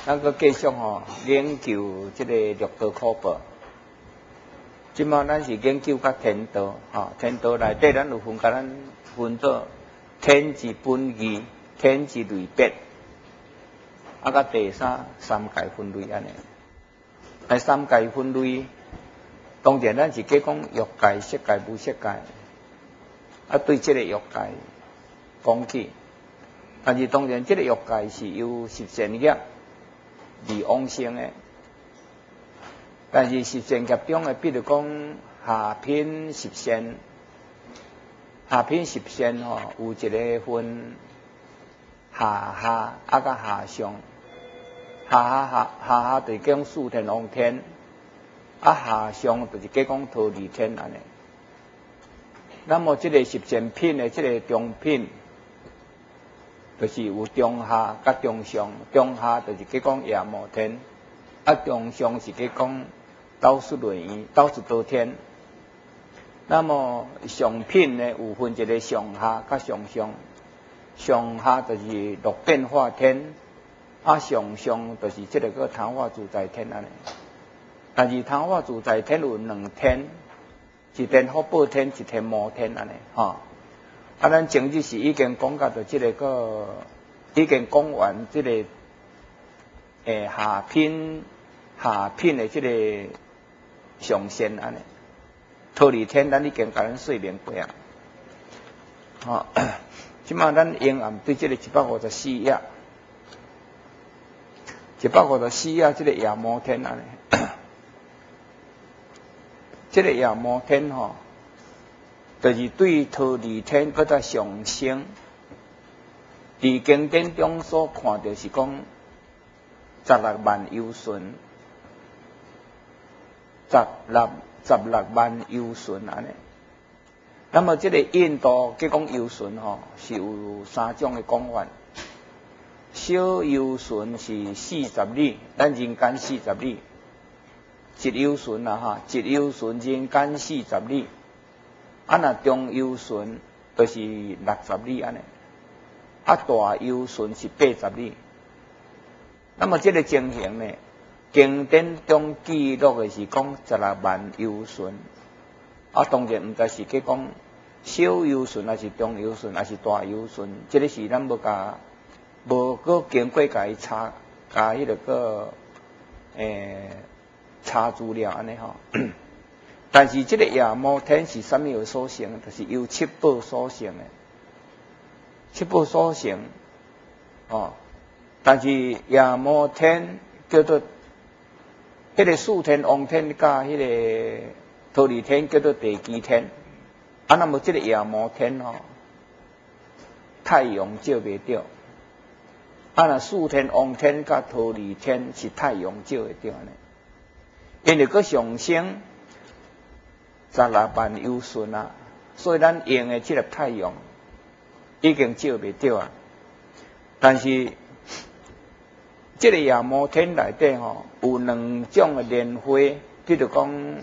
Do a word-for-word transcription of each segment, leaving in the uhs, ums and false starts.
咱个继续吼研究即个六道科报。即马咱是研究甲天道，吼天道内底咱有分甲咱分做天之本义、天之类别，啊，甲第三三界分类安尼。喺三界分类，当然咱是计讲欲界、色界、无色界，啊，对即个欲界讲起。但是当然，即个欲界是由十善业而往生的。但是十善业中的，比如讲下品十善，下品十善吼、哦，有一个分下下啊，甲下上，下下下下下就是讲四天王天，啊下上就是讲桃李天安尼。那么即个十善品的即个中品。就是有中下甲中上，中下就是讲夜摩天，啊中上是讲倒数轮圆、倒数多天。那么上品呢，有分一个上下甲上上，上下就是六变化天，啊上上就是即个个昙花自在天安尼。但是昙花自在天有两天，一天福报天，一天魔天安尼，吼。啊，咱前日是已经讲到着即个个，已经讲完即个诶下品下品的即个上限安尼，桃李天咱已经甲咱说明过啊。吼，即马咱用暗对即个一百五十四页，一百五十四页即个夜摩天安尼，即个夜摩天吼。就是对桃李天搁再上升，伫经典中所看到是讲十六万由旬，十六十六万由旬安尼。那么这个印度计讲由旬吼，是有三种的讲法。小由旬是四十里，咱人间四十里；一由旬啊哈，一由旬人间四十里。啊，若中由旬就是六十里安尼，啊大由旬是八十里。那么这个情形呢，经典中记录的是讲十六万由旬，啊当然毋知是去讲小由旬，还是中由旬，还是大由旬，这个是咱无甲无个经过甲伊查，甲迄个个诶查资料安尼吼。但是这个夜摩天是什么所成？就是由七宝所成的，七宝所成哦。但是夜摩天叫做迄个四天王天加迄个桃李天叫做地基天，啊，那么这个夜摩天哦，太阳照袂到，啊，那四天王天加桃李天是太阳照会到呢，因为佮上升。十六万由旬啊，所以咱用的这个太阳已经照袂到啊。但是这个夜摩天内底吼，有两种的莲花，比如讲，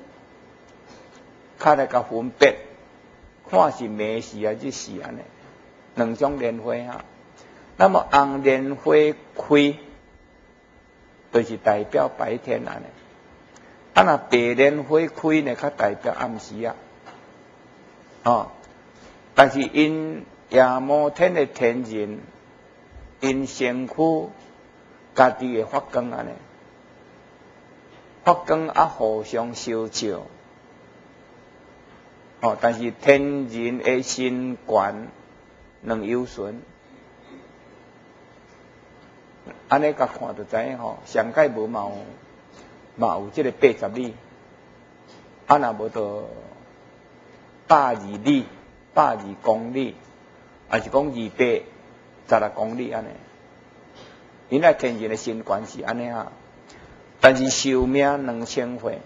较来甲分别，看是暝时还是日时安尼，两种莲花哈。那么红莲花开，就是代表白天安尼。啊，若白莲花开呢，较代表暗时啊，哦。但是因夜摩天的天人，因身躯家己的发光安尼，发光啊互相相照，哦。但是天人的身悬两由旬，安尼甲看就知影吼，上界无嘛有。嘛有即个八十里，啊若无到百二里、百二公里，还是讲二百十六公里安尼。因为天人的身悬是安尼啊，但是寿命两千岁，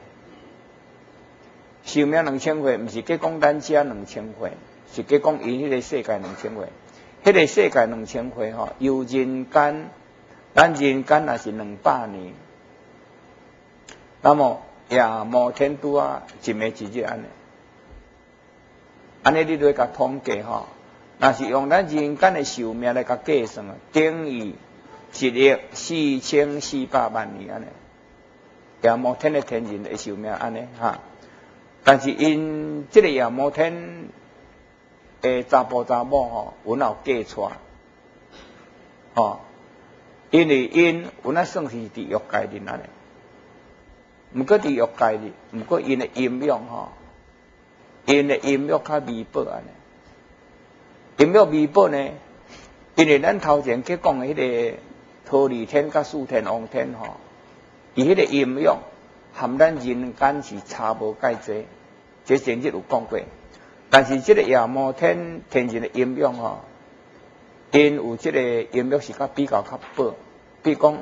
寿命两千岁，毋是计讲咱遮两千岁，是计讲因迄个世界两千岁。迄个世界两千岁吼，由人间，咱人间也是两百年。那么夜摩天拄啊，一暝一日安尼，安尼你来甲统计吼，若是用咱人间的寿命来甲计算啊，等于一亿四千四百万年安尼。夜摩天的天人的寿命安尼哈，但是因这个夜摩天诶查甫查某吼，有哪有嫁娶，吼，因为因有哪算是伫欲界里安尼，毋过伫欲界里，毋过因的阴阳吼，因的阴阳较微薄安尼，阴阳微薄呢，因为咱头前去讲的迄个忉利天甲四天王天吼。伊迄个阴阳含咱人间是差无介济，这前日有讲过。但是这个夜摩天天人的阴阳吼，因有这个阴阳是较比较较薄，比如讲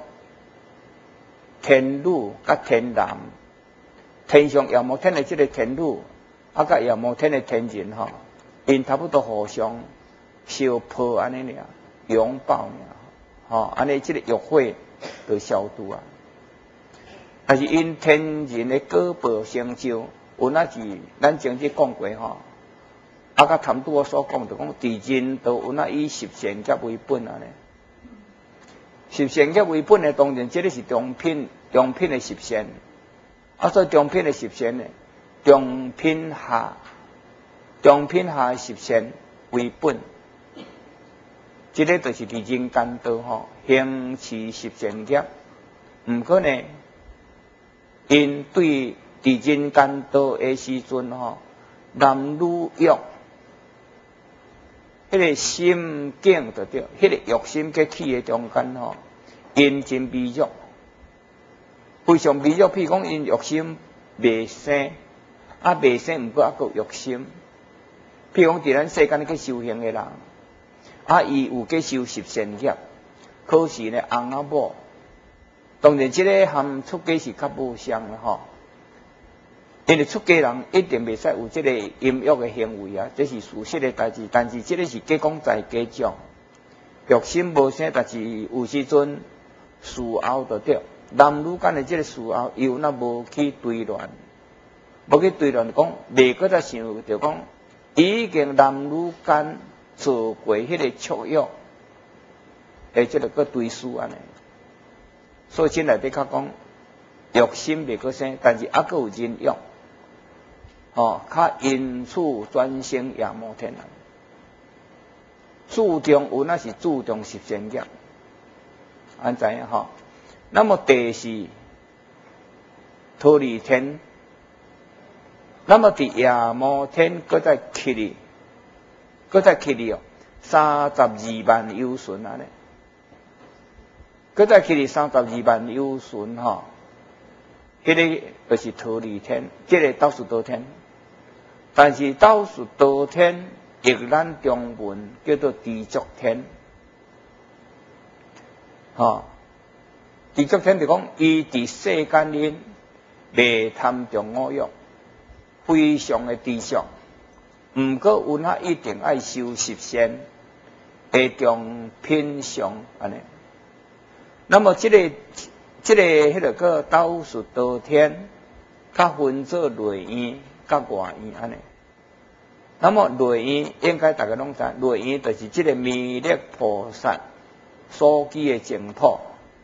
天女甲天男，天上夜摩天的这个天女，啊甲夜摩天的天人吼，因差不多互相相抱安尼尔，拥抱尔，吼，安尼这个欲火就消除啊。但是因天人的果报成就，有那是咱前日讲过吼，啊，甲谈拄我所讲，就讲地人都有那以十善业为本啊呢。十善业为本的，当然这个是中品，中品的十善。啊，所以中品的十善呢，中品下，中品下十善为本。这个就是伫人间道吼，行持十善业，毋过呢。因对伫人间道的时阵吼，男女欲，迄个心境就对，迄个欲心去起的中间吼，因真微弱，非常微弱。譬如讲，因欲心未生，啊未生，毋过还佫欲心。譬如讲，伫咱世间去修行的人，啊伊有去修十善业，可是呢，翁仔某。当然，这个含出家是较无相的吼，因为出家人一定袂使有这个淫欲的行为啊，这是事实的代志。但是这个是假讲在假讲，欲心无生，但是有时阵事后就对。男女间的这个事后，又那无去对乱，无去对乱讲，袂搁再想着讲，已经男女间做过迄个触欲，诶，这个个对事安尼。所以，现内底较讲，欲心未搁生，但是还佫有人欲，吼，较因此转生夜摩天啊。注重有那是注重十善业，安怎样吼？那么第四，忉利天，那么伫夜摩天搁再起哩，搁再起哩哦，三十二万由旬安尼。搁再起哩三十二万由旬吼，迄、那个就是忉利天，这个倒数多天。但是倒数多天，译咱中文叫做地足天，吼，地足天就讲伊伫世间里未贪重五欲，非常的知足，毋过有那一定爱修十善，会中品相安尼。那么这个、这个、迄个个倒数多天，较分做内院、甲外院安尼。那么内院应该大家拢知，内院就是这个弥勒菩萨所居的净土。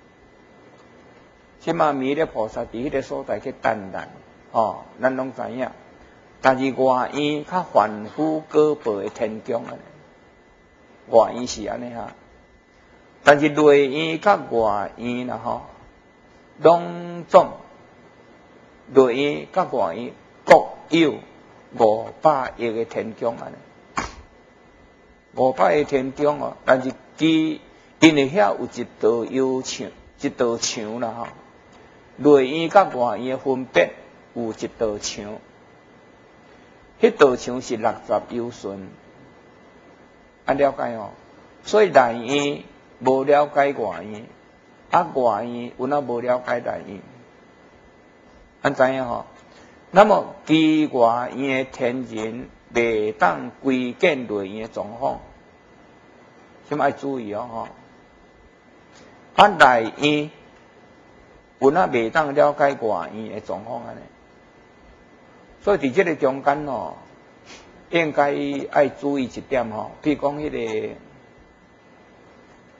即嘛弥勒菩萨伫迄个所在去担难，哦，咱拢知影。但是外院较凡夫果报的天宫安尼，外院是安尼哈。但是内院甲外院啦吼，拢总内院甲外院各有五百亿个天宫安尼，五百亿天宫哦。但是其因为遐有一道幽墙，一道墙啦吼。内院甲外院分别有一道墙，迄道墙是六十由旬，安了解哦。所以内院无了解外院，啊外院有那无了解内院，安知影吼？那么其外院的天人袂当归建内院的状况，什么要注意哦吼？啊内院有那袂当了解外院的状况安尼，所以伫这个中间哦，应该爱注意一点吼，比如讲迄个。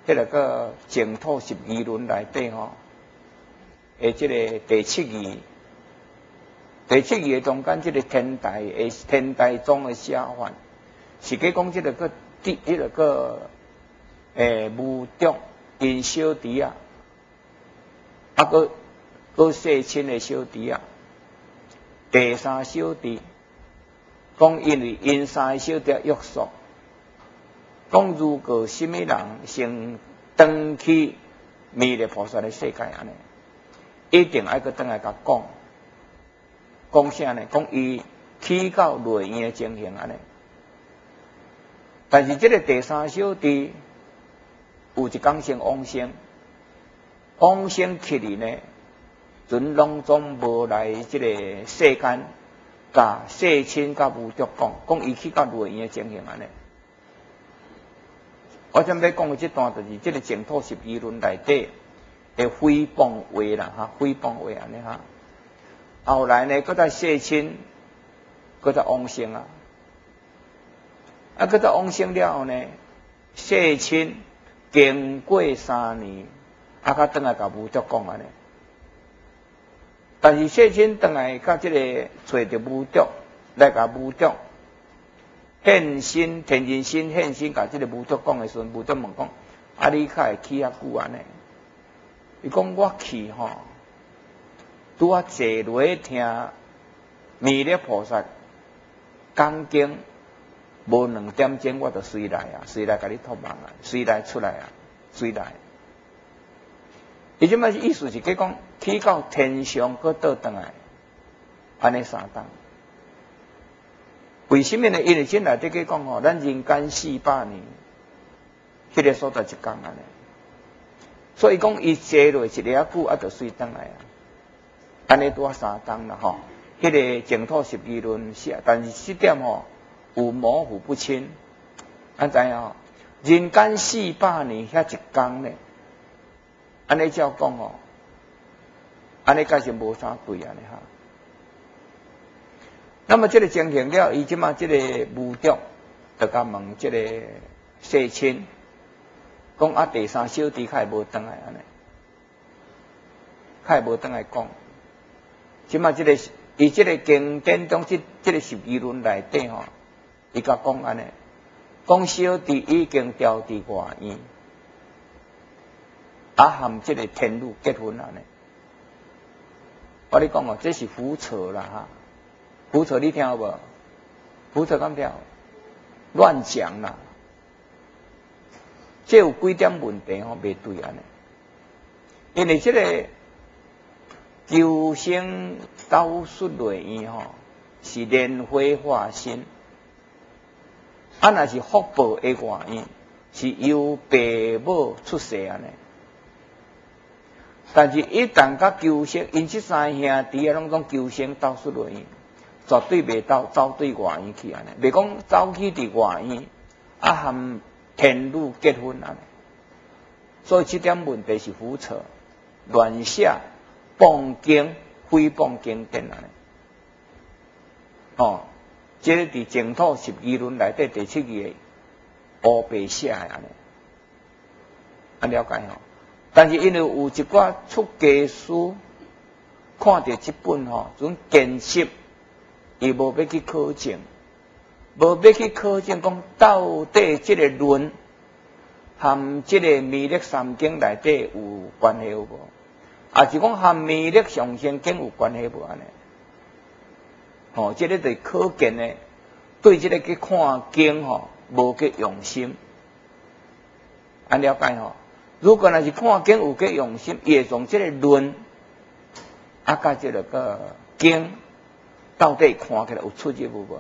迄个个净土十二轮内底吼，诶，即个第七义，第七义中间即个天台诶，天台宗诶下凡，是计讲即个个第迄个个诶无著因小弟啊，啊个个世亲诶小弟啊，第三小弟，讲因为因三个小弟约束。讲如果什么人先登去弥勒菩萨的世界安尼，一定爱个登来甲讲，讲啥呢？讲伊起到内院的情形安尼。但是这个第三小弟有一讲先往生，往生去哩呢，准拢总无来这个世间，甲世亲甲无著讲，讲伊去到内院的情形安尼。我想要讲的这段就是这个净土十二轮内底的诽谤话啦，哈，诽谤话安尼哈。后来呢，搁在世亲，搁在往生啊，啊，搁在往生了后呢，世亲经过三年，啊，甲转来甲无著讲安尼。但是世亲转来甲这个找着无著来甲无著。现身天人身现身，甲即个无著讲诶时阵，无著问讲：啊，你较会去遐久安尼？伊讲我去吼，拄啊坐落去听弥勒菩萨讲经，无两点钟我就随来啊，随来甲你托梦啊，随来出来啊，随来。伊即摆意思是计讲，去到天上搁倒转来，安尼三档。为什么呢？因为这内底去讲吼，咱人间四百年，迄、那个所在一工安尼，所以讲伊坐落一个啊久，啊就随转来啊，安尼拄啊三档啦吼。迄、那个净土十二轮写，但是这点吼有模糊不清，安怎样吼？人间四百年遐一工呢？安尼照讲吼，安尼解释无啥对安尼哈。那么这个情形了，伊即马这个无著，就甲问这个世亲，讲啊第三小弟较会无转来安尼，较会无转来讲。即马这个伊这个经典中，即这个十二轮内底吼，伊甲讲安尼，讲小弟已经调伫外院，啊含这个天女结婚安尼。我咧讲哦，这是胡扯啦哈。胡扯你听有无？胡扯敢听？乱讲啦！这有几点问题吼，袂对安尼。因为这个求生导出内院吼，是莲花化身，啊若是福报的外院，是由爸母出世安尼。但是，一旦甲求生，因这三兄弟啊，拢讲求生导出内院。绝对袂到走对外院去安尼，袂讲走去伫外院，啊含天女结婚安尼。所以这点问题是胡扯、乱写、谤经、诽谤经典安尼。哦，这个伫净土十二轮内底第七页黑白写的安尼，安了解吼。但是因为有一寡出家师看到这本吼，种见识。伊无要去考证，无要去考证，讲到底这个论含这个弥勒三经内底有关系有无？啊是讲含弥勒上仙经有关系无安尼？吼、哦，这个就是可见呢，对这个去看经吼，无去用心，安了解吼？如果若是看经有去用心，伊会从这个论啊，甲这个个经。到底看起来有出入无？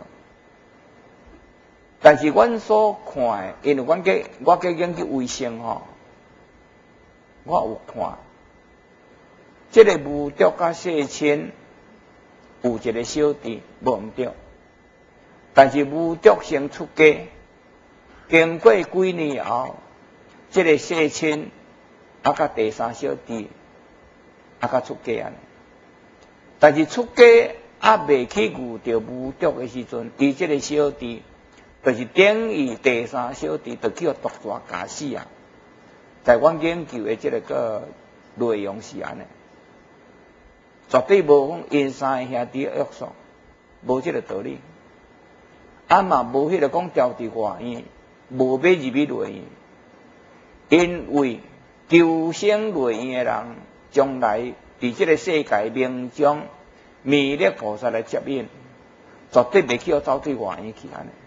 但是阮所看的，因为阮计我计研究卫生吼，我有看，这个无著甲世亲有一个小弟无毋对，但是无著先出家，经过几年后，这个世亲啊甲第三小弟啊甲出家安尼，但是出家。啊，未去遇到无著的时阵，伊这个小弟，就是等于第三小弟，就叫独抓假死啊！ 在我研究的这个个内容是安尼，绝对无讲因三兄弟约束，无这个道理。啊嘛无迄个讲调伫外院，无要入去内院，因为求生内院的人，将来伫这个世界命中，弥勒菩萨来接引，绝对袂去走对外院去安尼。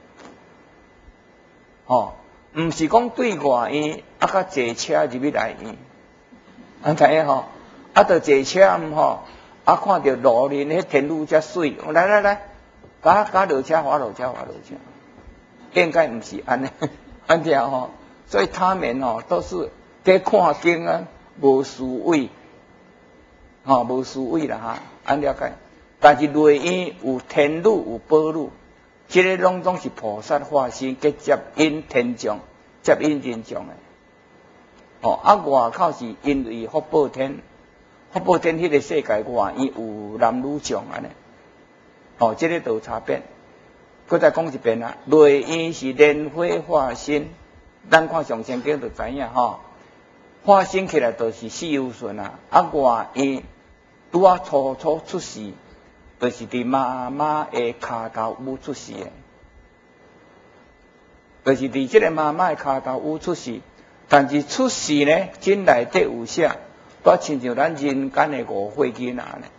哦，毋是讲对外院啊，甲坐车入去内院，安知影吼？啊，着坐车毋吼，啊，看到路面迄天路遮水，来来来。甲甲落车，滑落车，滑落车，应该唔是安尼，安这样吼，所以他们吼都是在看经啊，无思维，吼无思维啦哈，安了解。但是内院有天女有宝女，这个拢总是菩萨化身去接引天将，接引人将的。哦，啊外口是因为福报天，福报天迄个世界外院有男女将安尼。哦，这个都有差别。搁再讲一遍啊，内院是莲花化身，咱看上圣经就知影吼。化身起来就是四有顺啊，啊外院拄啊初初出世，就是伫妈妈的骹头捂出世的，就是伫这个妈妈的骹头捂出世。但是出世呢，经内底有写，都亲像咱人间的五岁囡仔呢。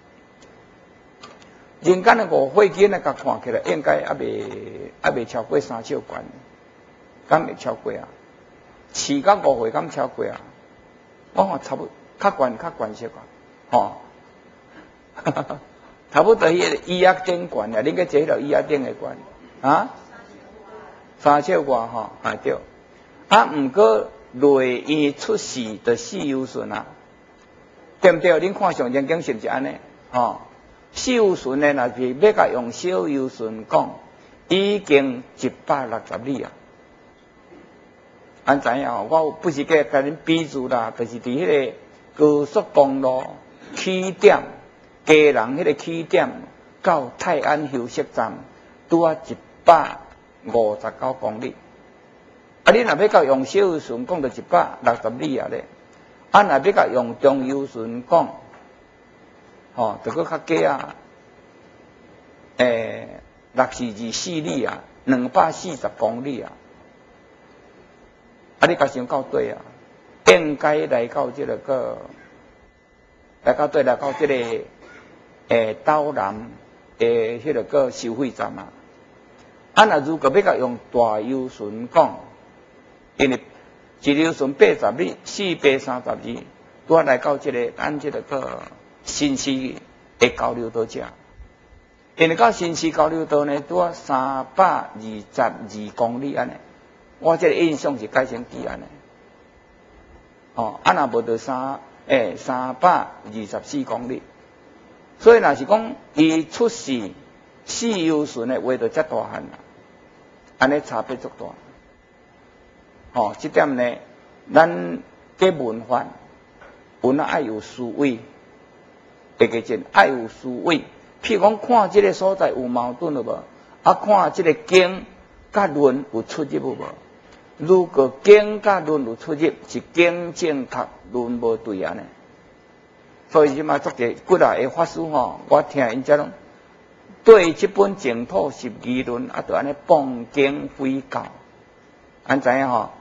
人间的五岁囡仔，甲看起来应该还未还未超过三尺悬，敢未超过啊？四到五岁敢超过啊？我看差不较悬较悬些个，吼，差不多迄个医药顶悬啊，恁个坐迄条医药顶的悬啊？三尺外吼，啊对。啊，毋过内院出世的四有顺啊，对毋对？恁看上圣经是毋是安尼？吼。四有顺呢，若是要甲用小有顺讲，已经一百六十里啊。安知影吼？我不是甲甲恁比喻啦，就是伫迄个高速公路起点，家人迄个起点到泰安休息站，拄啊一百五十九公里。啊，你若要甲用小有顺讲，就一百六十里啊咧。啊，若要甲用中有顺讲，吼，就搁较低啊，诶，六四二四里啊，两百四十公里啊，啊，你甲想到对啊，应该来到这个个，来到对来到这个诶岛南诶迄个个收费站啊，啊，若如果要甲用大有顺讲，因为一有顺八十里，四百三十二，拄啊来到这个咱这个个。新市的交流道遮，因为到新市交流道呢，拄啊三百二十二公里安尼。我这个印象是改成几安尼？哦，啊若无到三诶三百二十四公里。所以若是讲伊出世四有顺的话，就遮大汉啦，安尼差别足大。哦，这点呢，咱嘅文化，文啊爱有思维。第个件爱有思维，譬如讲看这个所在有矛盾了无？啊，看这个经甲论有出入无？如果经甲论有出入，是经正确，论无对安尼。所以即马作者几啊个法师吼，我听因遮拢对这本净土十二论啊，就安尼谤经毁教，安知影吼？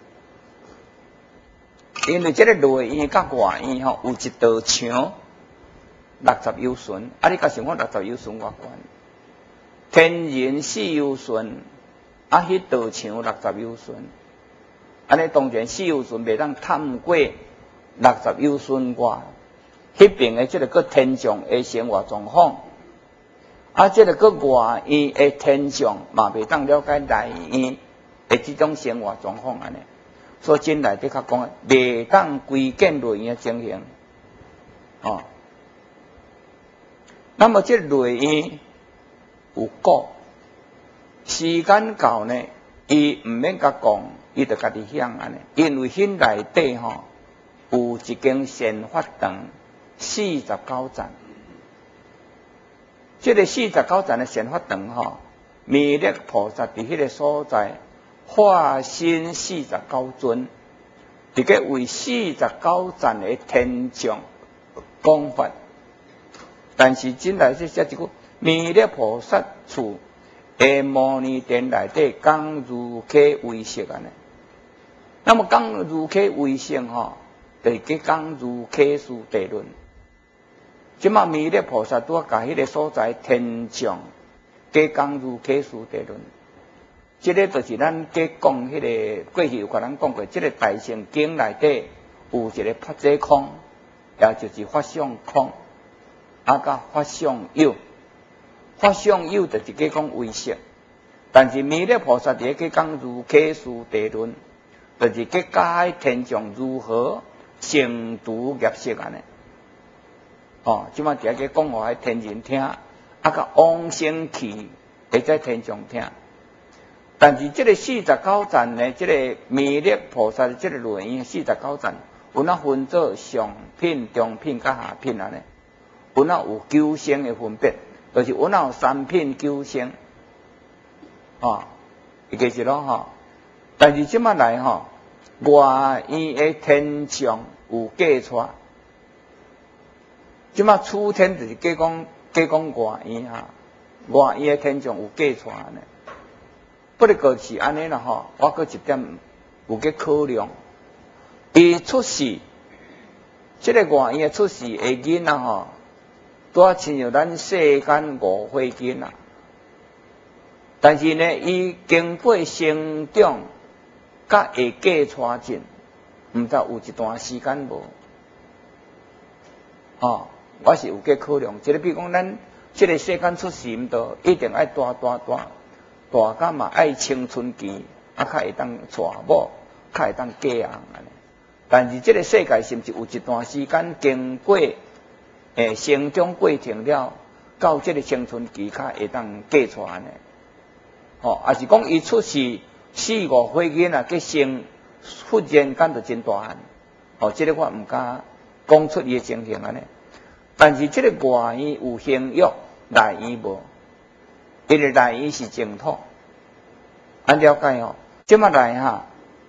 因为这个内院甲外院吼有一道墙。六十有顺，啊！你甲想看六十有顺偌悬？天人四有顺，啊！迄道墙六十有顺，安尼当然四有顺袂当探过六十有顺外，迄边的即个个天象的生活状况，啊！即个个外院的天象嘛袂当了解内院的即种生活状况安尼，所以真内底较讲，袂当规建内院的情形，哦。那么这内院有果，时间到呢，伊毋免甲讲，伊就家己想安尼，因为迄内底吼有一间显法堂，四十九站。这个四十九站的显法堂吼，弥勒菩萨伫迄个所在化身四十九尊， 伫个为四十九赞的天将讲法，但是真来说写一句弥勒菩萨处下摩尼殿内底讲如开为色安尼。那么讲如开为性吼，就是去讲如开数地论。即马弥勒菩萨拄啊，甲迄个所在天上，加讲如开数地论。即个就是咱加讲迄个过去有甲咱讲过，即个大乘经内底有一个法界空，也就是法相空，啊甲法相有。法相有就是加讲为色，但是弥勒菩萨伫个加讲如开数地论。就是去解天上如何成除业色安尼，哦，即马伫个讲互迄天人听，啊，甲往生去会在天上听。但是即个四十九赞呢，即、这个弥勒菩萨即个论语四十九赞，有哪分做上品、中品、甲下品安尼，有哪有九声的分别，就是有哪有三品九声，哦，伊个是咯吼。但是即马来吼。外院的天上有过错，即马出天就是加讲加讲外院哈，外院的天上有过错呢。不过个是安尼啦吼，我搁一点有去考量，伊出世，即、这个外院出世的囡仔吼，拄亲像咱世间五岁囡仔，但是呢，伊经过成长。甲会过带进，毋知有一段时间无？哦，我是有去考量，即、这个比如讲，咱即个世间出世毋着，一定爱大大大大甲嘛爱青春期，啊，较会当娶某，较会当嫁人安尼。但是即个世界是毋是有一段时间经过诶成长过程了，到即个青春期较会当嫁娶安尼？哦，还是讲伊出世？四五岁囡仔去生，忽然间就真大汉，哦，这个我毋敢讲出伊的情形安尼。但是这个外院有形欲，内院无，伊个内院是净土，安了解哦。即么来哈，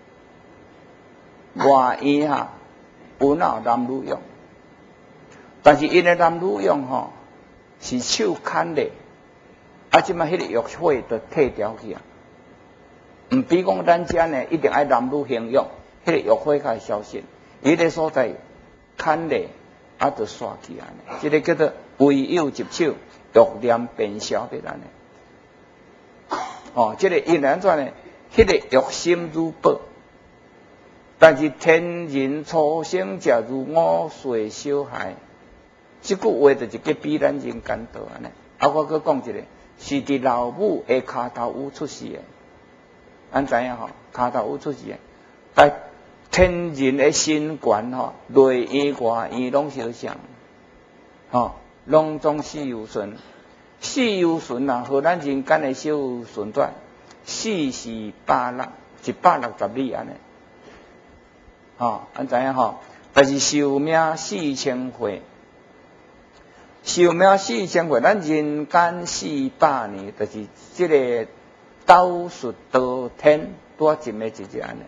外院哈有哪有男女用，但是因的男女用吼是手牵的，啊，即么迄个欲火就退掉去啊。毋比讲咱遮呢，一定爱男女形欲，迄、那个欲火较会消失。伊个所在牵咧，啊，就煞去安尼。即、这个叫做唯有接手，欲念变消别安尼。哦，即、这个因安怎呢？迄、那个欲心如宝，但是天人初生者如五岁小孩。即句话就是叫比咱人间道安尼。啊，我搁讲一个，是伫老母的骹头有出世的。咱知影吼，骹头有出世诶，但天人诶身悬吼，内院外院拢相像，吼，拢总四有顺，四有顺啊，和咱人间诶小顺转，四是百六，一百六十里安尼，吼，咱知影吼，但是寿命四千岁，寿命四千岁，咱人间四百年，就是即个。斗术道天多一个一个安尼，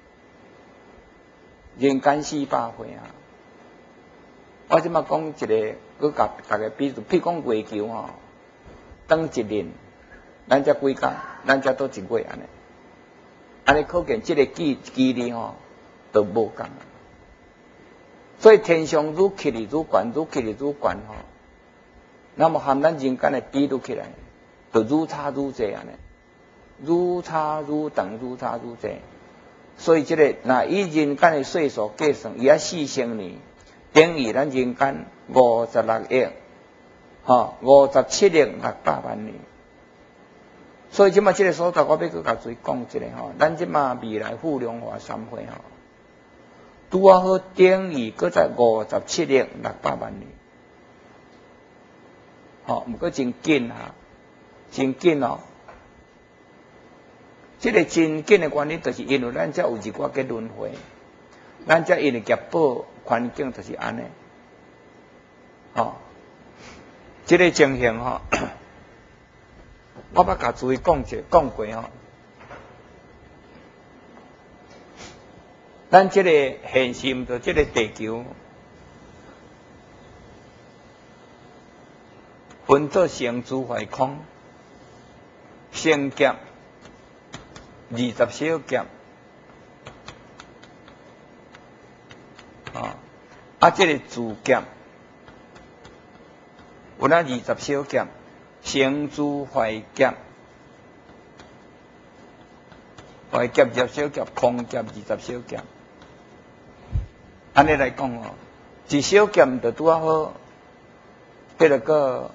人间四百岁啊！我即马讲一个，佮甲大家比，譬如讲月球吼，当一年，咱才几工，咱才倒一月安尼，安尼可见即个距距离吼都无共啊。所以天上愈起哩愈悬，愈起哩愈悬吼，那么含咱人间的比率起来，就愈差愈济安尼。愈差愈长，愈差愈济，所以这个那以人间的岁数计算，伊啊四千年，等于咱人间五十六亿，吼五十七亿六百万年。所以即马这个所在，我要佮甲注讲一个吼，咱即马未来富量化三会吼，拄啊好等于搁在五十七亿六百万年，吼，毋过真紧哈，真紧哦。这个真紧的原因，就是因为咱才有一寡个轮回，咱才因为业报环境就是安尼，哦，这个情形吼，我捌甲注意讲者讲过吼， 咱这个现实的这个地球，分作成住坏空，成劫二十小劫，啊，啊，这个住劫有那二十小劫，成住坏劫。坏劫二十小劫，空劫二十小劫。安尼来讲哦，一小劫就拄啊好，迄个个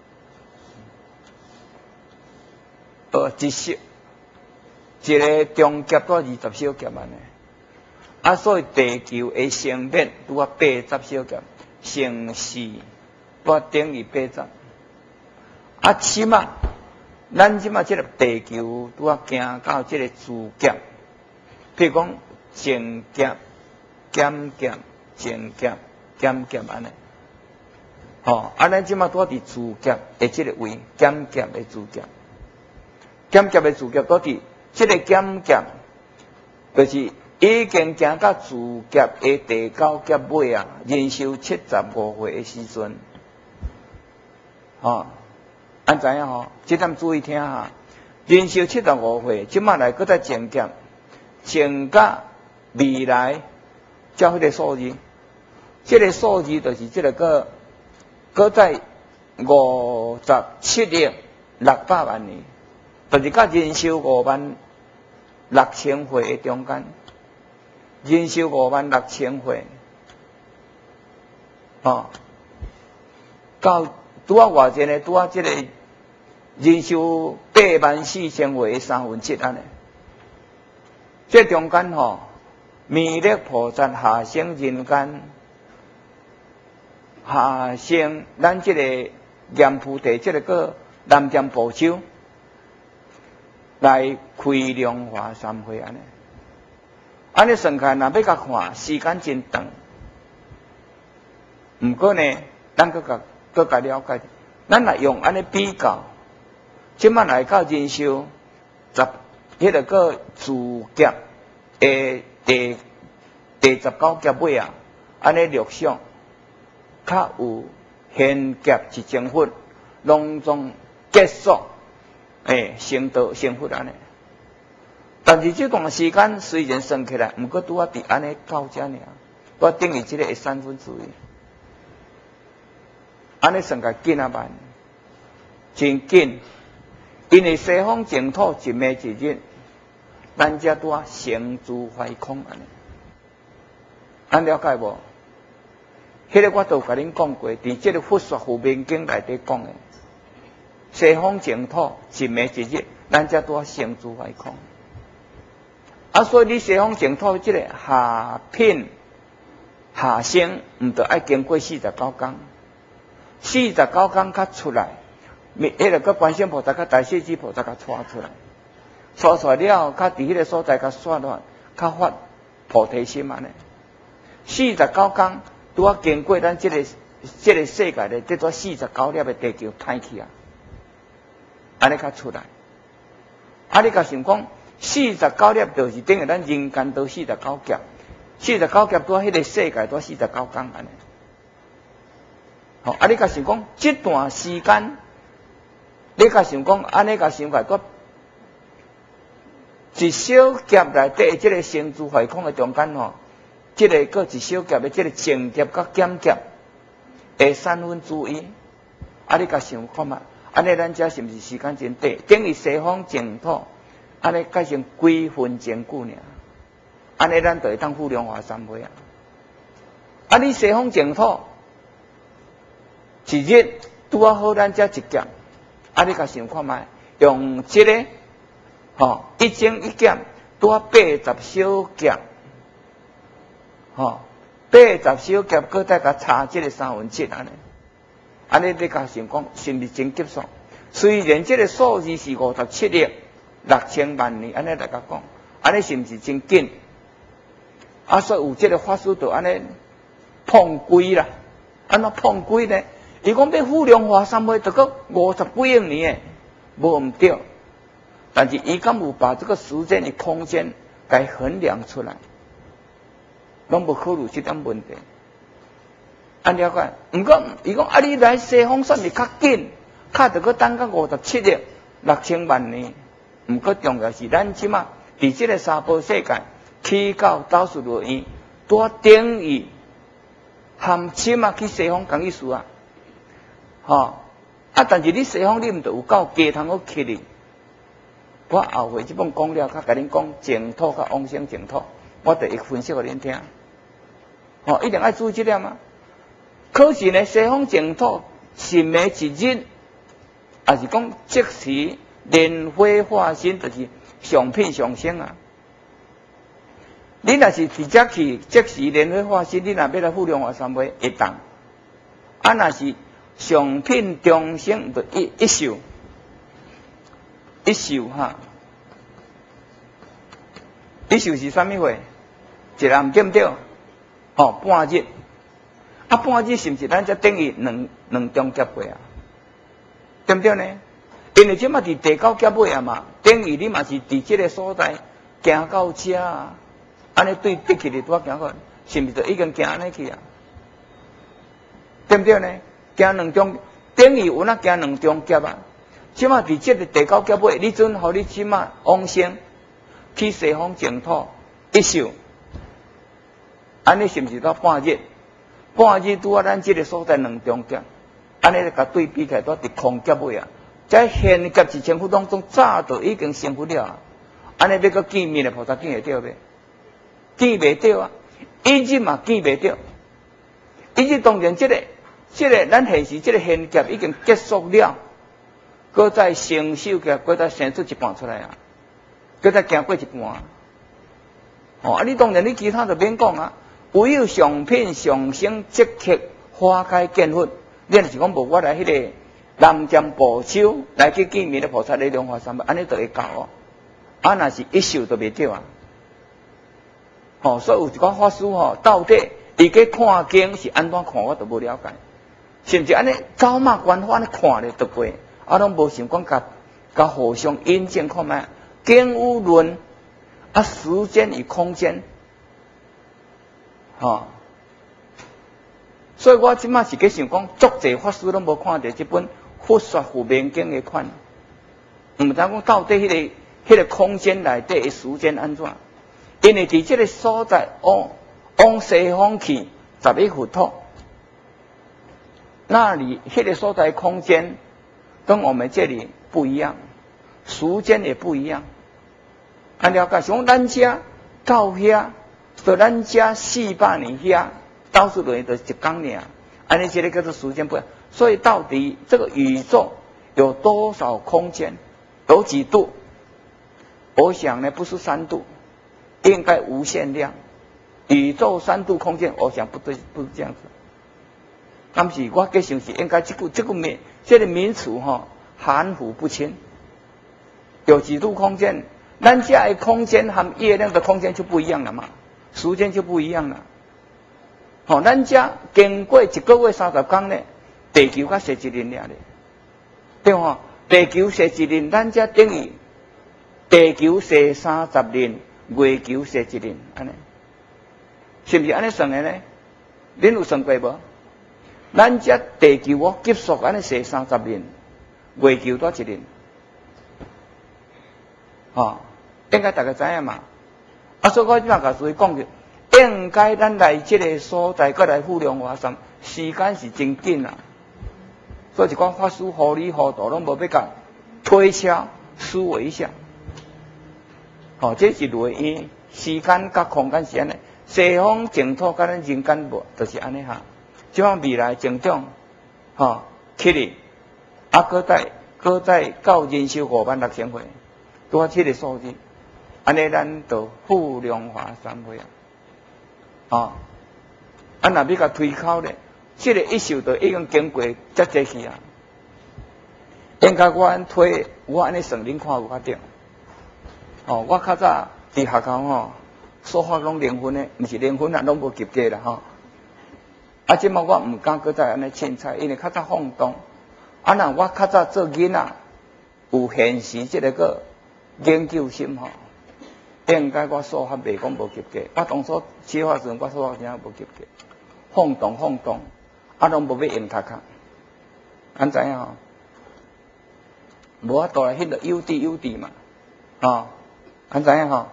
呃一小一个中劫到二十小劫安尼。啊，所以地球的生命拄啊八十小劫，成四拄啊等于八十。啊，起码。咱即马即个地球拄啊行到即个主劫，譬如讲正劫、减劫、正劫、减劫安尼，吼，啊咱即马拄啊伫主劫的即个位，减劫的主劫，减劫的主劫拄伫即个减劫，就是已经行到主劫的第九劫尾啊，人寿七十五岁的时阵，吼。咱知影吼，即点注意听哈。人寿七十五岁，即马来搁再增减，增到未来，叫迄个数字。即、这个数字就是即个个，搁在五十七亿六百万年，就是甲人寿五万六千岁的中间。人寿五万六千岁，哦，到拄啊偌济呢？拄啊即个。人寿八万四千岁的三分之安尼，这中间吼，弥勒菩萨下生人间，下生咱这个阎浮提这个个南瞻部洲来开量化三会安尼，安尼算起来，若要甲看时间真长，毋过呢，咱搁甲搁甲了解，咱来用安尼比较。即摆来到人寿十，迄个个主劫诶第第十九劫尾啊，安尼陆上较有现劫一千佛，隆重结束诶成道成佛安尼。但是这段时间虽然算起来，毋过拄啊伫安尼到遮尔，拄啊等于即个三分之一，安尼算个紧啊慢，真紧。因为西方净土一暝一日，咱遮拄啊成住坏空安尼，咱了解无？迄、那个我都甲恁讲过，伫即个佛说护面经内底讲诶，西方净土一暝一日，咱遮拄啊成住坏空。啊，所以你西方净土即个下品下生，毋得爱经过四十九天，四十九天才出来。迄个个观世菩萨、甲大势至菩萨甲带出来，带出来了，甲伫迄个所在甲刷乱，甲发菩提心安尼。四十九天拄啊经过咱即、这个即、这个世界咧，这做四十九粒的地球歹去啊，安尼甲出来。啊，你甲想讲，四十九粒就是等于咱人间都四十九劫，四十九劫拄啊迄个世界拄啊四十九天安尼。好，啊，你甲想讲，这段时间。你甲想讲，安尼甲想法，搁一小劫内底，即个生住坏空的中间吼，即、这个搁一小劫的即个正劫甲减劫的三分之一，啊，你甲想看嘛？安尼咱遮是毋是时间真短？等于西方净土，安尼改成几分钟久尔？安尼咱就会当富量化三倍啊！啊，你西方净土一日拄啊好咱遮一劫。啊！你甲想看觅，用即、这个吼、哦、一增一减，拄啊八十小劫，吼、哦、八十小劫，搁再甲差即个三分之安尼。安尼你甲想讲，是毋是真急速？虽然即个数字是五十七亿六千万年，安尼来甲讲，安尼是毋是真紧？啊，所以有即个法师就安尼碰规啦，安怎碰规呢？伊讲要富量化三倍，得个五十几亿年诶，无毋对。但是伊敢有把这个时间的空间给衡量出来？ 拢无考虑这点问题。按了解，毋过伊讲啊，你来西方算是较紧，较着搁等到五十七亿六千万年。毋过重要是咱即马伫即个沙坡世界去到倒数落院，多等于含即马去西方讲意思啊，吼、哦、啊！但是你西方你毋着有够加通好去哩。我后回即本讲了，较甲恁讲净土甲往生净土，我着会分析互恁听。吼、哦，一定爱注意即点啊！可是呢，西方净土神的一日，也是讲即时莲花化身，就是上品上升啊！你若是直接去即时莲花化身，你若要来富量华三昧会当。啊，若是上品中升，就一一宿，一宿哈，一宿是啥物货？一暗对毋对？哦，半日。啊，半日是毋是咱才等于两两中劫过啊？对毋对呢？因为即马伫第九劫尾啊嘛，等于你嘛是伫即个所在行到遮啊，安尼对得去哩拄啊行过，是毋是就已经行安尼去啊？对毋对呢？行两中，等于有哪行两中劫啊？即马伫即个第九劫尾，你准互你即马往生去西方净土一宿，安尼是毋是到半日？半日拄啊，咱即个所在两中劫，安尼甲对比起来，都伫空劫尾啊。在现劫一千佛当中，早就已经成佛了啊！安尼要搁见面的菩萨见会到袂？见袂到啊！一日嘛见袂到，一日当然即、這个、即、這个咱现时即个现劫已经结束了，搁再成手劫，搁再生出一半出来啊！搁再行过一半啊！哦，啊，你当然你其他就免讲啊。唯有上品上升即刻花开见佛，你若是讲无我来迄个南瞻部首来去见面的菩萨来莲花三昧，安尼就会到哦。啊，若是一宿都袂到啊。哦，所以有一寡法师吼，到底伊去看经是安怎看，我都无了解。甚至安尼走马观花安尼看咧，都过，啊，拢无想讲甲甲互相印证看觅经有论啊，时间与空间。哦，所以我即马是去想讲，足济法师拢无看到即本《佛说护明经》的款，毋知讲到底迄、那个迄、那个空间内底的时间安怎？因为伫即个所在往往西方去十一佛土，那里迄个所在空间跟我们这里不一样，时间也不一样。按了解，像咱遮到遐。就咱遮四百年遐，倒数落去就一工尔，安尼这个叫做时间不一样。所以到底这个宇宙有多少空间，有几度？我想呢，不是三度，应该无限量。宇宙三度空间，我想不对，不是这样子。但是我计想是应该这个这个名这个名词哈，含糊不清。有几度空间？咱遮的空间和月亮的空间就不一样了嘛。时间就不一样了，吼、哦，咱遮经过一个月三十天呢，地球较小一年尔咧，对吼？地球小一年，咱遮等于地球小三十年，月球小一年，安尼，是不是安尼算的呢？恁有算过无？咱遮地球我急速安尼小三十年，月球多一年，吼、哦，应该大家知影嘛。啊，所以我即摆甲诸位讲着，应该咱来即个所在，搁来富量华山，时间是真紧啊。所以一寡法师糊里糊涂，拢无要甲推敲思维一下。哦，这是落院时间甲空间是安尼，西方净土甲咱人间无，就是安尼哈。即方未来成长，吼、哦，去哩，啊，搁再搁再到人寿五万六千岁，拄啊即个数字。安尼咱就富量华三昧啊，哦，啊若要甲推敲咧，即、这个一宿就已经经过遮济去啊。应该我安推，我安尼算恁看有较对。哦，我较早伫学校吼，数学拢零分诶，毋是零分啊，拢无及格啦吼。啊，即摆我毋敢搁再安尼凊彩，因为较早放荡。啊，若我较早做囡仔，有现时即个个研究心吼。 应该我数学袂讲无及格，我当初小学时阵我数学真无及格，晃动晃动，啊拢无要用读壳，安知影吼？无法度来迄个优弟优弟嘛，吼，安知影吼？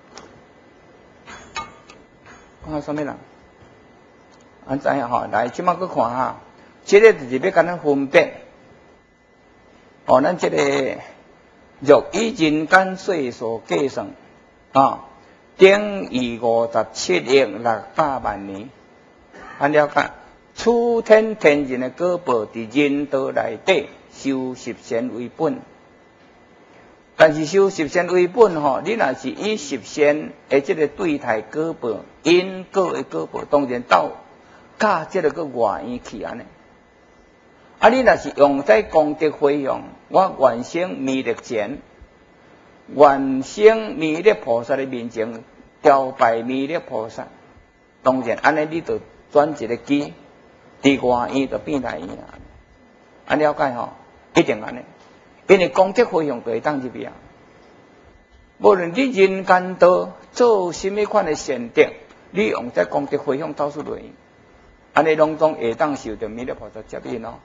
看啥物人？安知影吼？来，即摆去看哈，即个就是要甲咱分别，哦，咱即个若以人间岁数计算。啊，等于五十七亿六百万年，安了解。此天天人的果报伫人道内底修十善为本，但是修十善为本吼，你若是以十善的这个对待果报，因果的果报，当然到甲这个个外缘去安尼。啊，你若是用在功德回向，我原生弥勒前。原生弥勒菩萨的面前雕拜弥勒菩萨，当然安尼你就转一个机，伫外院就变内院啊。安了解吼，一定安尼，因为功德回向就会当入去啊。无论你人间道做什么款的善德，你用在功德回向倒数落去，安尼拢总会当受到弥勒菩萨接引哦。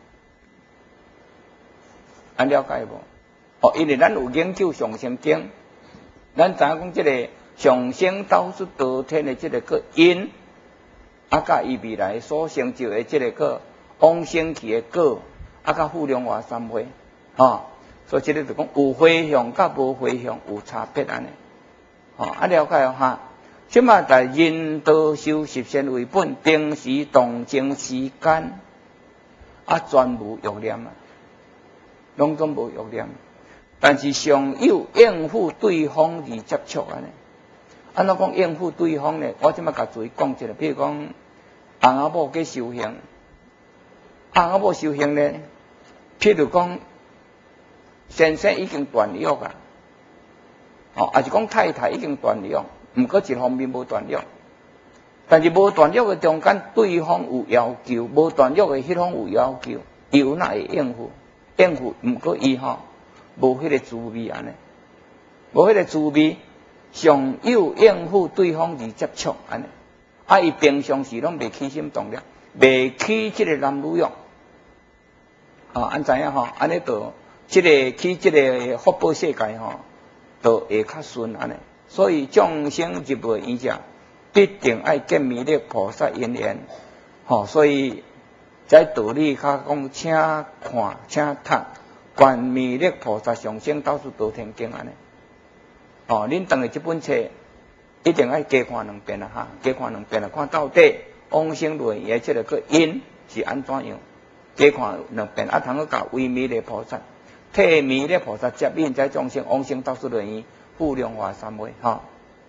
安了解无？哦，因为咱有研究上升经，咱知影讲即个上升导出道天的即个个因，啊，甲伊未来所成就的即个个往生期的果，啊，甲富量化三回，吼，所以即个就讲有回向甲无回向有差别安尼，吼，啊了解哦哈。即马在人道修十善为本，平时动静时间，啊，全无欲念啊，拢总无欲念。但是尚有应付对方而接触安尼，安怎讲应付对方呢？我即摆甲注意讲一下，譬如讲翁仔某去修行，翁仔某修行呢，譬如讲先生已经断欲啊，哦，也是讲太太已经断欲，毋过一方面无断欲，但是无断欲的中间，对方有要求，无断欲的迄方有要求，伊有哪会应付？应付毋过伊吼。无迄个滋味安尼，无迄个滋味，尚有应付对方而接触安尼。啊，伊平常时拢袂起心动念，袂起即个男女欲。啊，安知影吼？安尼就即个起即个福报世界吼，就会较顺安尼。所以众生入会院者，必定爱见弥勒菩萨因缘。吼，所以在道理较讲，请看，请读。观弥勒菩萨上升导出道天经安尼，哦，恁当下这本册一定要加看两遍啦哈，加看两遍啦，看到底往生论的这个个因是安怎样，加看两遍啊，通去甲为弥勒菩萨替弥勒菩萨接引在众生往生导出论的富量化三昧哈。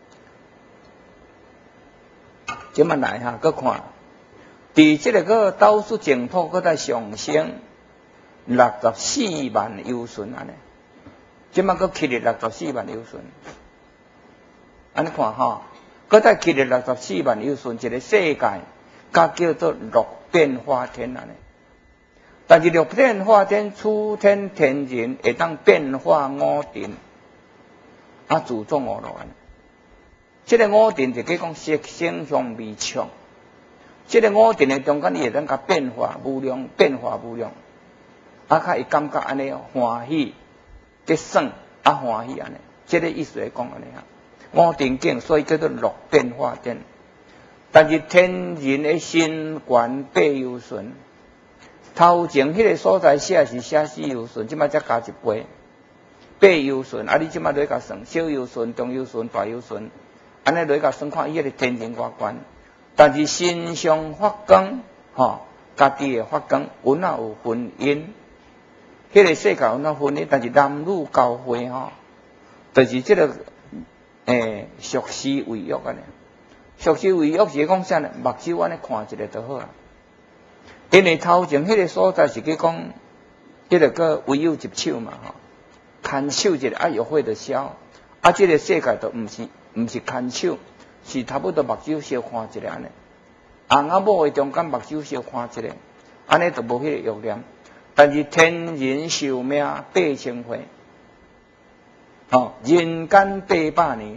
即么来哈，搁看，伫这个个导出净土，搁在上升。六十四万由旬安尼，即摆佫起了六十四万由旬，安尼看吼，佫再起了六十四万由旬，一个世界，甲叫做六变化天安尼。但是六变化天，此天天人会当变化五尘，啊自种五路安尼。即个五尘就叫讲色声香味触，即个五尘的中间，伊会当甲变化无量，变化无量。啊，较会感觉安尼欢喜，结爽啊欢喜安尼，即个意思来讲安尼啊。五尘境，所以叫做六变化天。但是天人的心观八由旬，头前迄个所在写是写四由旬，即摆才加一倍，八由旬。啊，你即摆落甲算，小由旬、中由旬、大由旬，安尼落甲算看伊迄个天人外观。但是心上发光，吼，家己的发光，有哪有婚姻？迄个世界有哪分呢？但是男女交会吼，就是即、这个诶俗世为欲安尼。俗世为欲是讲啥呢？目睭安尼看一下就好啊。因为头前迄个所在是去讲，迄个个唯有一手嘛吼，牵手一下啊，约会就消。啊，即、这个世界就毋是毋是牵手，是差不多目睭小看一下安尼。翁仔某的中间目睭小看一下，安尼就无迄个欲念。但是天人寿命八千岁，哦，人间八百年，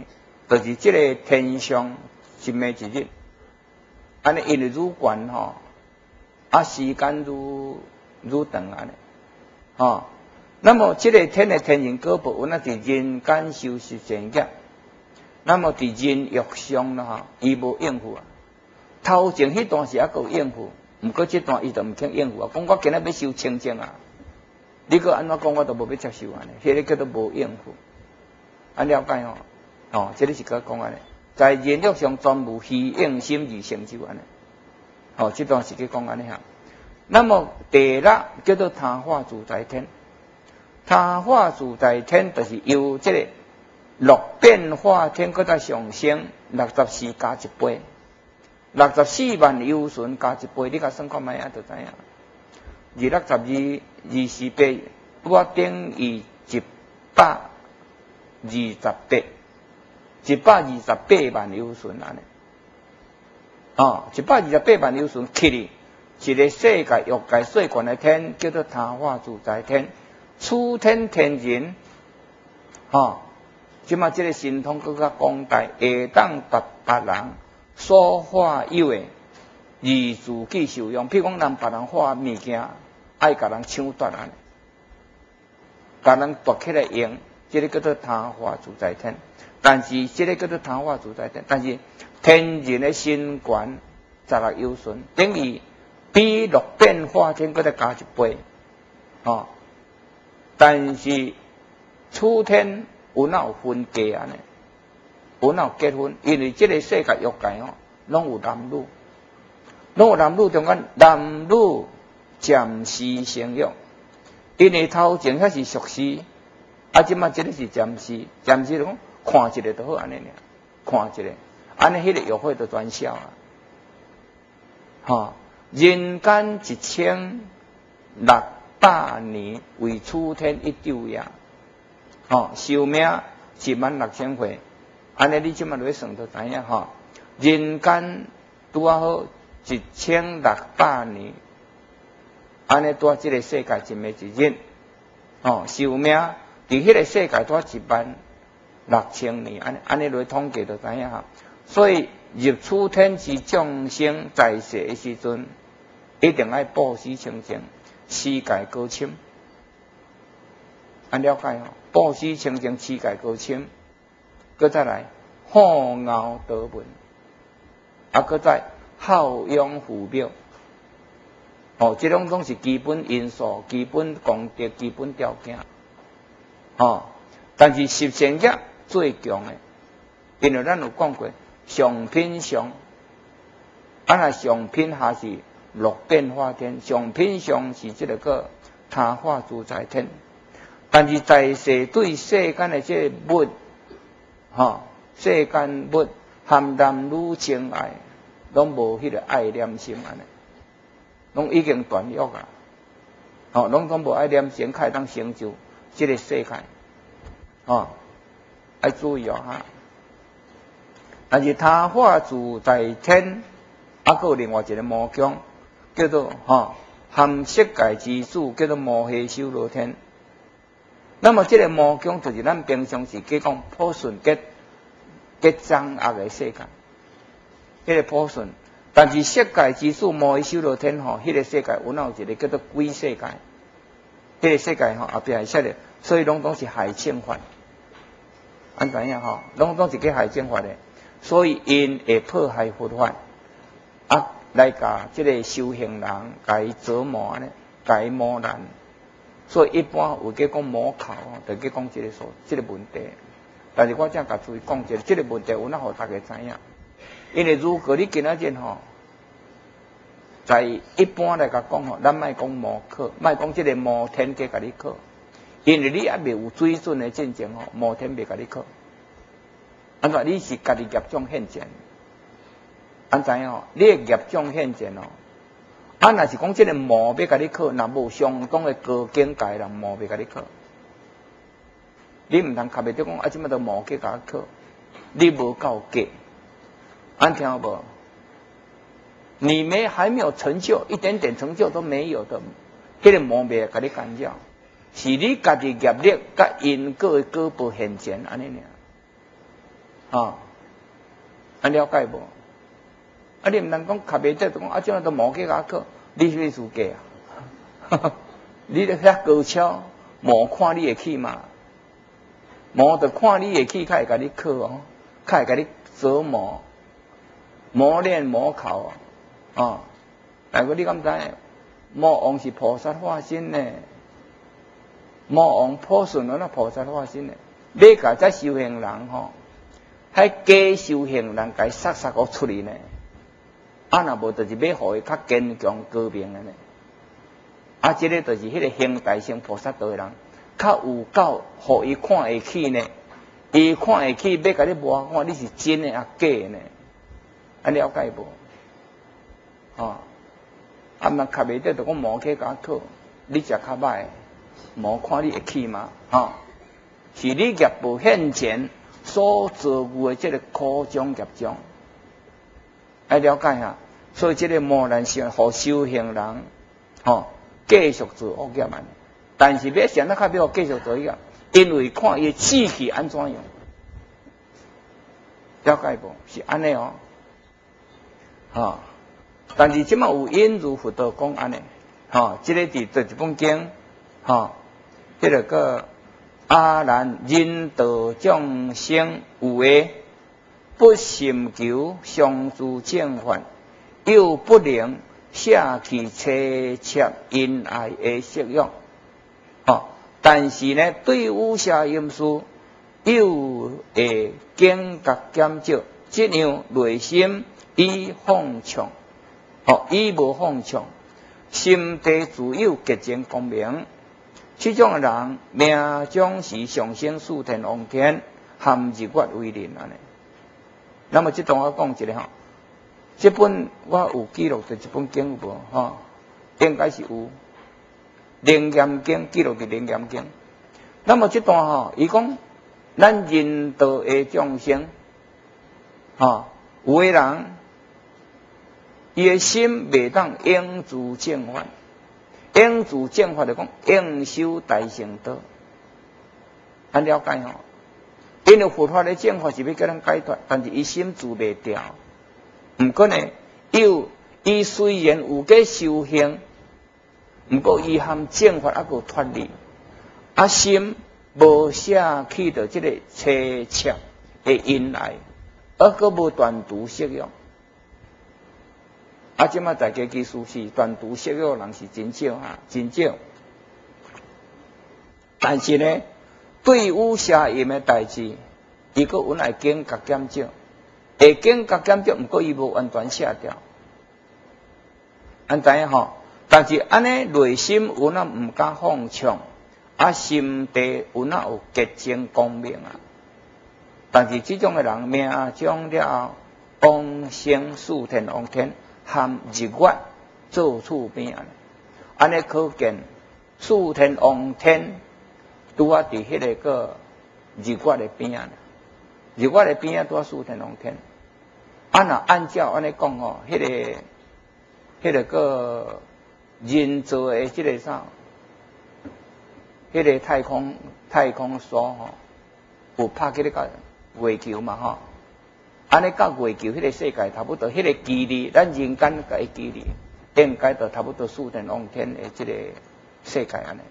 就是这个天上一暝一日，安尼因为愈悬吼，啊时间愈愈长安尼，吼。那么这个天的天人果报，那是人间修习善业。那么伫人欲上啦吼，伊无应付啊。头前迄段是还够应付，毋过这段伊就毋肯应付啊。讲我今日要修清净啊，你搁安怎讲我都无要接受安尼，迄个叫做无应付。安了解吼？哦，这里是个讲安尼，在人欲上专无虚应心而成就安尼。哦，这段是去讲安尼哈。那么第六叫做他化自在天，他化自在天就是由这个六变化天搁再上升六十四加一倍，六十四万由旬加一倍，你甲算看觅啊，就知影。二六十二二四八，我等于一百二十八，一百二十八万由旬安尼。哦，一百二十八万由旬去哩，一个世界欲界最悬的天叫做他化自在天，此天天人，哦。即马即个神通更较广大，会当达别人所化有诶，而自己受用。譬如讲，人别人化物件，爱甲人抢夺安尼，甲人夺起来用，即、这个叫做他化自在天。但是即个叫做他化自在天，但是天人诶身悬十六由旬，等于比六变化天搁再加一倍，哦。但是此天。有哪有分家安尼？有哪有结婚？因为这个世界欲界吼，拢有男女，拢有男女中间男女暂时成约。因为头前遐是俗世，啊，即马这个是暂时，暂时就讲看一个就好安尼尔，看一个，安尼迄个约会就转销啊。吼，人间一千六百年为此天一昼夜。哦，寿命一万六千岁，安尼你即马落去算就知影吼。人间拄啊好一千六百年，安尼拄即个世界一暝一日，哦，寿命伫迄个世界拄一万六千年，安尼安尼落去统计就知影吼。所以入此天之众生在世的时阵，一定爱布施清净，世界高深。安了解吼，布施清净，世界高深，搁再来好傲德文，啊，搁再孝养父母，哦，这种拢是基本因素、基本功德、基本条件，哦。但是十善业最强的，因为咱有讲过，上品上，啊，那上品下是六变化天，上品上是这个个他化自在天。但是在世对世间的这物，哈，世间物含男女情爱，拢无迄个爱念心安尼，拢已经断约啊，吼，拢总无爱念心，开当成就这个世界，吼，要注意哦哈。但是他化自在天，啊，还有另外一个魔宫，叫做哈含色界之主，叫做摩诃修罗天。那么这个魔宫就是咱平常时去讲普顺结结障恶的世界，迄、那个普顺。但是色界之主摩诃修罗天吼，迄、那个世界有哪有一个叫做鬼世界？迄、那个世界吼后壁系说的，所以拢总是害正法，安怎样吼？拢总是去害正法的，所以因会破坏佛法，啊，来甲这个修行人甲伊折磨安尼，甲伊磨难。所以一般有去讲魔考，就去讲这个所这个问题。但是我正甲注意讲这个这个问题，有哪互大家知影？因为如果你今仔日吼，在一般来甲讲吼，咱莫讲魔考，莫讲这个魔天去甲你考，因为你还未有水准的进前吼，魔天未甲你考。安怎你是家己业障现前？安怎样吼？你的业障现前哦。啊，若是讲这个魔要甲你考，若无相当的高境界人，魔要甲你考，你毋通卡袂得讲啊，即摆都魔去甲考，你无够格，安听无？你没还没有成就，一点点成就都没有的，迄、那个魔袂甲你干扰，是你家己业力甲因果的果报现前安尼尔。 啊，啊了解无？啊，你毋能讲卡袂得，讲啊，这样都无去甲考，你是输家啊！你咧遐高超，无看你会去嘛？无就看你会去，才会甲你考哦，才会甲你折磨、磨练、磨考啊！啊，但是你敢知？魔王是菩萨化身呢，魔王普顺那菩萨化身呢，要甲这修行人吼，迄假修行人甲伊杀杀个出去呢。啊，若无就是要互伊较坚强高明的呢。啊，这个就是迄个行大乘菩萨道的人，较有够，互伊看会起呢。伊看会起，要甲你摸看，你是真的啊假的呢？啊，了解无？啊，啊，若较袂得，就讲无去甲考，你食较歹，无看你会起嘛？啊，是你业报现前所做有的这个苦种业种。爱了解下，所以这个魔难是互修行人，吼、哦，继续做恶业嘛。但是要想那较要继续做业，因为看伊志气安怎样，了解无？是安尼哦，哈、哦。但是即马有因如佛道讲安尼，哈、哦，这个伫这一本经，哈、哦，迄、那个阿难人道众生有诶。不寻求相助正法，又不能舍弃切切因爱的适用。哦，但是呢，对有些因素又会警觉减少，这样内心已放纵，哦，已无放纵，心地自有洁净光明。这种人命中是上升四天王天，含日月为人安尼。那么这段我讲一下哈，这本我有记录的这本经有无哈？应该是有《楞严经》记录的《楞严经》。那么这段哈，伊讲咱人道的众生，哈，有的人伊的心袂当应自正法，应自正法就讲应修大乘道，安了解吼？因为佛法的正法是要叫人解脱，但是伊心自袂掉。毋过呢，又伊虽然有个修行，毋过伊含正法还佫脱离，啊心无舍弃着即个切切的因爱，而佫无断除适用。啊，即马大家技术是断除适用人是真少哈，真少。但是呢，对有邪淫的代志，伊佫有来警觉减少，会警觉减少，毋过伊无完全卸掉，安知影吼？但是安尼内心有那毋敢放纵，啊心地有那有洁净光明啊。但是这种的人命中了王星四天王天含日月做厝边啊，安尼可见四天王天。拄啊，伫迄个个日月的边啊，日月的边啊，拄啊四天王天。啊，若按照安尼讲吼，迄、那个、迄、那个个人造的即个啥，迄、那个太空太空梭吼，有拍起个个月球嘛吼，安尼甲月球迄个世界差不多，迄个距离，咱人间个距离，应该就差不多四天王天的即个世界安尼。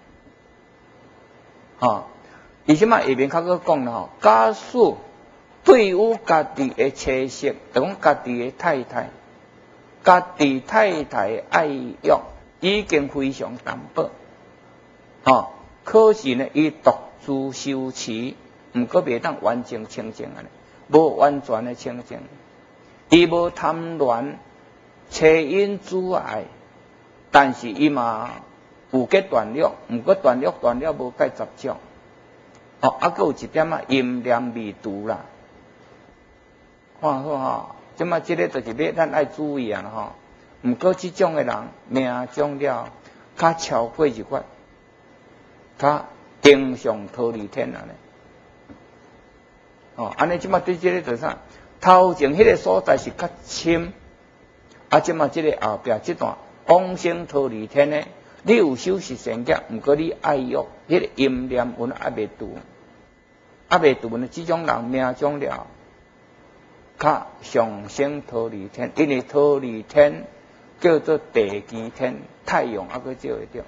哈，而且嘛下面较佫讲啦吼，假使对有家己的妻室，就讲家己的太太，家己太太爱欲已经非常淡薄，哈，可是呢，伊独自修持，毋过袂当完全清净安尼，无完全的清净，伊无贪恋妻因之爱，但是伊嘛。有结断了，毋过断了断了无解十种。哦，啊，佫有一点啊，淫念未除啦。看好吼，即马即个就是要咱爱注意啊吼。毋过即种诶人命中了，较超过日月，较经常脱离天安尼。哦，安尼即马对即个就是啥？头前迄个所在是较深，啊，即马即个后壁即段往生脱离天呢？你有修习善业，毋过你爱欲，迄、那个淫念有还未除，还未除呢？这种人命中了， 较上升桃李天，因为桃李天叫做地基天，太阳还佫照会着。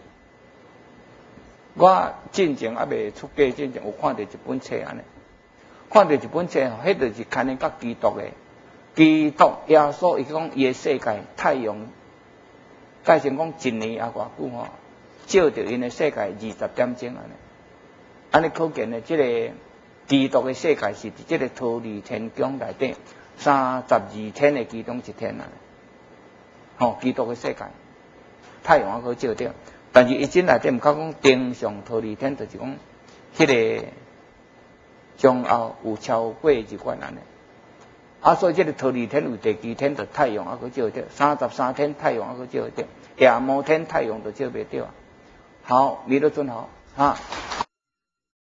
我进前还未出家进前，有看到一本册安尼，看到一本册吼，迄就是牵连甲基督的，基督耶稣伊讲伊的世界太阳，改成讲一年啊偌久吼，照着因的世界二十点钟安尼，安尼可见呢，即个基督的世界是伫即个桃李天宫内底三十二天的其中一天啊，吼，基督的世界太阳还可照着。但是伊真内底毋较讲顶上桃李天，就是讲迄个将后有超过日关安尼。啊，所以这个桃李天有第几天就太阳还可照着，三十三天太阳还可照着，夜摩天太阳就照袂着。好，弥勒尊好啊。